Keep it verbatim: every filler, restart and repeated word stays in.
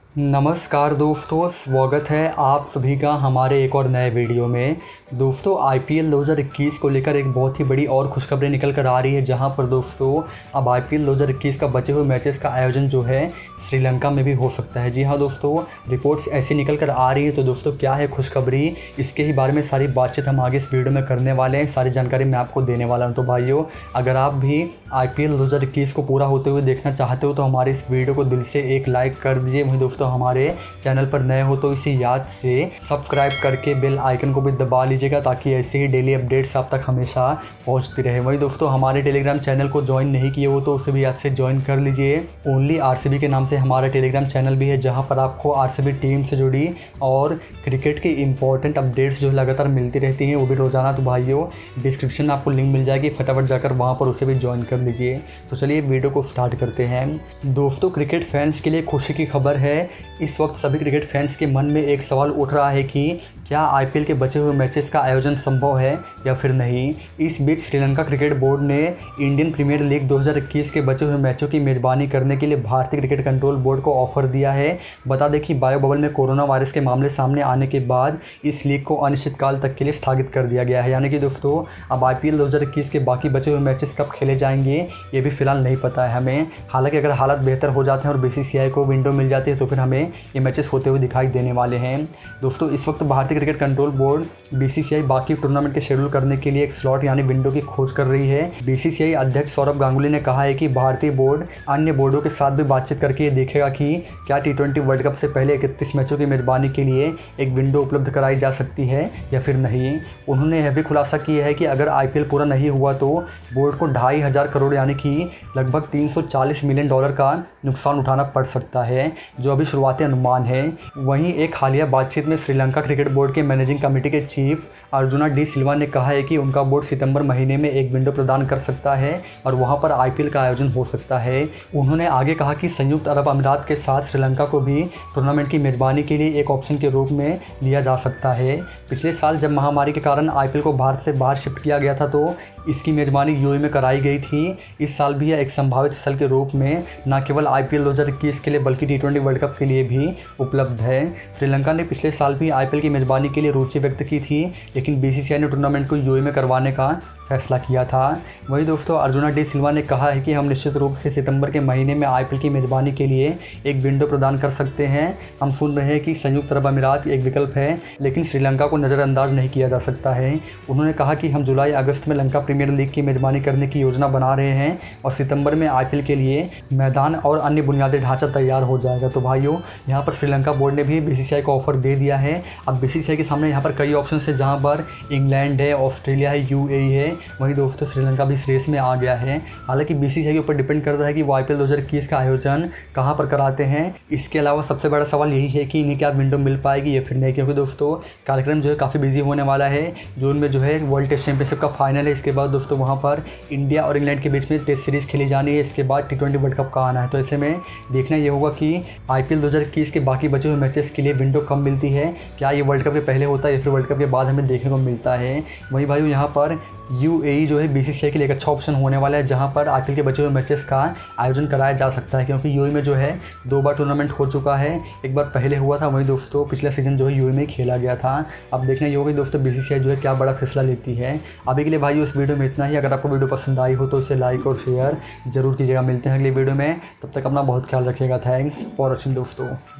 नमस्कार दोस्तों, स्वागत है आप सभी का हमारे एक और नए वीडियो में। दोस्तों आईपीएल दो हज़ार इक्कीस को लेकर एक बहुत ही बड़ी और खुशखबरी निकल कर आ रही है, जहां पर दोस्तों अब आईपीएल दो हज़ार इक्कीस का बचे हुए मैचेस का आयोजन जो है श्रीलंका में भी हो सकता है। जी हां दोस्तों, रिपोर्ट्स ऐसी निकल कर आ रही है। तो दोस्तों क्या है खुशखबरी, इसके ही बारे में सारी बातचीत हम आगे इस वीडियो में करने वाले हैं। सारी जानकारी मैं आपको देने वाला हूं। तो भाइयों, अगर आप भी आईपीएल दो हज़ार इक्कीस को पूरा होते हुए देखना चाहते हो तो हमारे इस वीडियो को दिल से एक लाइक कर दीजिए। वहीं दोस्तों हमारे चैनल पर नए हो तो इसी याद से सब्सक्राइब करके बेल आइकन को भी दबा लीजिएगा, ताकि ऐसे ही डेली अपडेट्स आप तक हमेशा पहुंचती रहे। वहीं दोस्तों हमारे टेलीग्राम चैनल को ज्वाइन नहीं किए हो तो उसे भी याद से ज्वाइन कर लीजिए। ओनली आरसीबी के नाम से हमारा टेलीग्राम चैनल भी है, जहां पर आपको आरसीबी टीम से जुड़ी और क्रिकेट की इंपॉर्टेंट अपडेट्स जो लगातार मिलती रहती हैं, वो भी रोजाना। तो भाइयों डिस्क्रिप्शन में आपको लिंक मिल जाएगी, फटाफट जाकर वहां पर उसे भी ज्वाइन कर लीजिए। तो चलिए वीडियो को स्टार्ट करते हैं। दोस्तों क्रिकेट फैंस के लिए खुशी की खबर है। इस वक्त सभी क्रिकेट फैंस के मन में एक सवाल उठ रहा है कि क्या आईपीएल के बचे हुए मैचेस का आयोजन संभव है या फिर नहीं। इस बीच श्रीलंका क्रिकेट बोर्ड ने इंडियन प्रीमियर लीग दो हज़ार इक्कीस के बचे हुए मैचों की मेज़बानी करने के लिए भारतीय क्रिकेट कंट्रोल बोर्ड को ऑफर दिया है। बता दें कि बायो बबल में कोरोना वायरस के मामले सामने आने के बाद इस लीग को अनिश्चितकाल तक के लिए स्थगित कर दिया गया है। यानी कि दोस्तों अब आईपीएल दो हज़ार इक्कीस के बाकी बचे हुए मैचेस कब खेले जाएंगे ये भी फिलहाल नहीं पता है हमें। हालांकि अगर हालात बेहतर हो जाते हैं और बीसीसीआई को विंडो मिल जाती है तो फिर हमें ये मैचेस होते हुए दिखाई देने वाले हैं। दोस्तों इस वक्त भारतीय क्रिकेट कंट्रोल बोर्ड बीसीसीआई बाकी टूर्नामेंट के शेड्यूल करने के लिए एक स्लॉट यानी विंडो की खोज कर रही है। बीसीसीआई अध्यक्ष सौरभ गांगुली ने कहा है कि भारतीय बोर्ड अन्य बोर्डों के साथ भी बातचीत करके ये देखेगा कि क्या टी ट्वेंटी वर्ल्ड कप से पहले इकतीस मैचों की मेजबानी के लिए एक विंडो उपलब्ध कराई जा सकती है या फिर नहीं। उन्होंने यह भी खुलासा किया है कि अगर आईपीएल पूरा नहीं हुआ तो बोर्ड को ढाई हज़ार करोड़ यानी कि लगभग तीन सौ चालीस मिलियन डॉलर का नुकसान उठाना पड़ सकता है, जो अभी शुरुआती अनुमान है। वहीं एक हालिया बातचीत में श्रीलंका क्रिकेट बोर्ड के मैनेजिंग कमेटी के चीफ अर्जुना डी सिल्वा ने कहा है कि उनका बोर्ड सितंबर महीने में एक विंडो प्रदान कर सकता है और वहां पर आईपीएल का आयोजन हो सकता है। उन्होंने आगे कहा कि संयुक्त अरब अमीरात के साथ श्रीलंका को भी टूर्नामेंट की मेजबानी के लिए एक ऑप्शन के रूप में लिया जा सकता है। पिछले साल जब महामारी के कारण आईपीएल को भारत से बाहर शिफ्ट किया गया था तो इसकी मेजबानी यूएई में कराई गई थी। इस साल भी यह एक संभावित स्थल के रूप में न केवल आईपीएल दो हज़ार इक्कीस के लिए बल्कि टी ट्वेंटी वर्ल्ड कप के लिए भी उपलब्ध है। श्रीलंका ने पिछले साल भी आईपीएल की मेजबानी के लिए रुचि व्यक्त की थी, लेकिन बीसीसीआई ने टूर्नामेंट को यूएई में करवाने का फैसला किया था। वहीं दोस्तों अर्जुना डी सिल्वा ने कहा है कि हम निश्चित रूप से सितंबर के महीने में आईपीएल की मेजबानी के लिए एक विंडो प्रदान कर सकते हैं। हम सुन रहे हैं कि संयुक्त अरब अमीरात एक विकल्प है, लेकिन श्रीलंका को नज़रअंदाज नहीं किया जा सकता है। उन्होंने कहा कि हम जुलाई अगस्त में लंका प्रीमियर लीग की मेजबानी करने की योजना बना रहे हैं और सितंबर में आईपीएल के लिए मैदान और अन्य बुनियादी ढांचा तैयार हो जाएगा। तो भाइयों यहाँ पर श्रीलंका बोर्ड ने भी बीसीसीआई को ऑफर दे दिया है। अब बीसीसीआई के सामने यहाँ पर कई ऑप्शन है, जहाँ पर इंग्लैंड है, ऑस्ट्रेलिया है, यूएई है। वहीं दोस्तों श्रीलंका भी इस रेस में आ गया है। हालांकि बीसीसीआई के ऊपर डिपेंड करता है कि वो आईपीएल दो हज़ार इक्कीस का आयोजन कहां पर कराते हैं। इसके अलावा सबसे बड़ा सवाल यही है कि इन्हें क्या विंडो मिल पाएगी या फिर नहीं, क्योंकि दोस्तों कार्यक्रम जो है काफ़ी बिजी होने वाला है। जून में जो है वर्ल्ड टेस्ट चैंपियनशिप का फाइनल है। इसके बाद दोस्तों वहाँ पर इंडिया और इंग्लैंड के बीच में टेस्ट सीरीज़ खेली जानी है। इसके बाद टी ट्वेंटी वर्ल्ड कप का आना है। तो ऐसे में देखना ये होगा कि आईपीएल दो हज़ार इक्कीस के बाकी बचे हुए मैचेस के लिए विंडो कब मिलती है। क्या ये वर्ल्ड कप के पहले होता है या फिर वर्ल्ड कप के बाद हमें देखने को मिलता है। वहीं भाइयों यहाँ पर यूएई जो है बीसीसीआई के लिए एक अच्छा ऑप्शन होने वाला है, जहां पर आईपीएल के बचे हुए मैचेस का आयोजन कराया जा सकता है, क्योंकि यूएई में जो है दो बार टूर्नामेंट हो चुका है। एक बार पहले हुआ था, वहीं दोस्तों पिछला सीजन जो है यूएई में खेला गया था। अब देखना ये होगा दोस्तों बीसीसीआई जो है क्या बड़ा फैसला लेती है। अभी के लिए भाई इस वीडियो में इतना ही। अगर आपको वीडियो पसंद आई हो तो इसे लाइक और शेयर जरूर कीजिएगा। मिलते हैं अगले वीडियो में, तब तक अपना बहुत ख्याल रखिएगा। थैंक्स फॉर वॉचिंग दोस्तों।